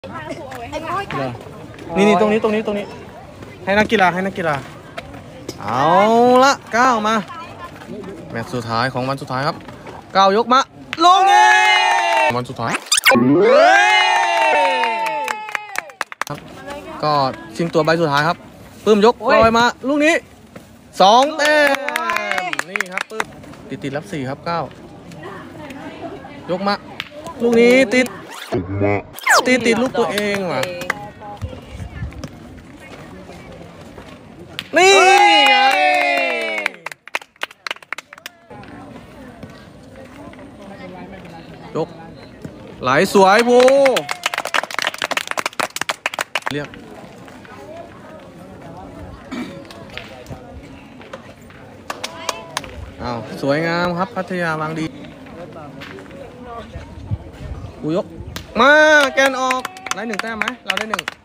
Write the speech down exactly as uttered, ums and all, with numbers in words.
นี่นี่ตรงนี้ตรงนี้ตรงนี้ให้นักกีฬาให้นักกีฬาเอาละก้าวมาแมตช์สุดท้ายของวันสุดท้ายครับก้าวยกมาลงเองวันสุดท้ายครับก็ชิงตัวใบสุดท้ายครับปื้มยกลอยมาลูกนี้สองแต้มนี่ครับปื้มติดติดรับสี่ครับก้าวยกมาลูกนี้ติดติดติดลูกตัวเองว่ะนี่ไงยกไหลสวยภูเรียกอ้าวสวยงามครับพัทยาบางดีภูยกมาแกนออกได้หนึ่งแต้มไหมเราได้หนึ่ง